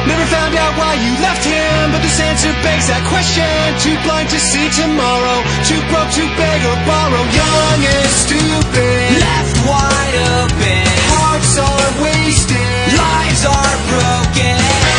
Never found out why you left him, but this answer begs that question. Too blind to see tomorrow, too broke to beg or borrow. Young and stupid, left wide open, hearts are wasted, lives are broken.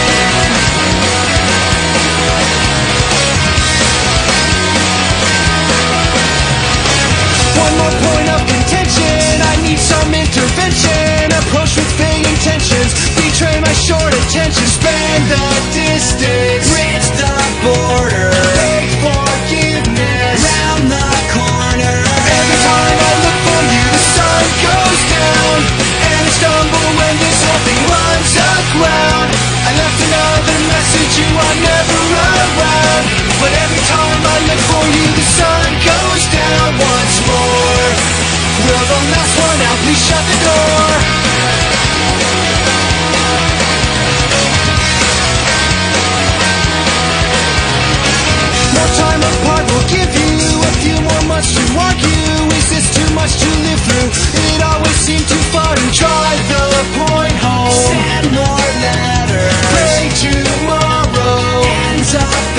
One more point of contention, I need some intervention. Approach with vague intentions, betray my short attention. Spend the distance, Bridge the border, beg forgiveness, round the corner. every time I look for you the sun goes down, and I stumble when this whole thing runs aground. I left another message, you are never around, but every time I look for you the sun goes down once more. Will the last one out, please shut the door. More time apart will give you a few more months to argue. Is this too much to live through? It always seemed too far to drive the point home. Send more letters, Pray tomorrow ends up